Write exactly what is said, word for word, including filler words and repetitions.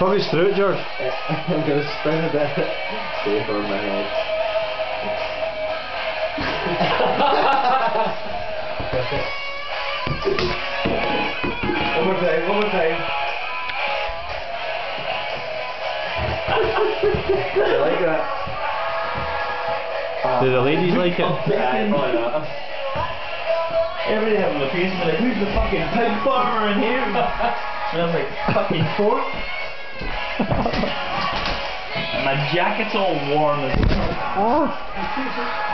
Focus through it, George. I'm gonna spin a bit. Stay for a minute. One more time, one more time. I like that. Do the ladies like it? Yeah, probably not. Everybody having a face like, who's the fucking pig farmer in here? Smells like fucking pork. And my jacket's all warm as well.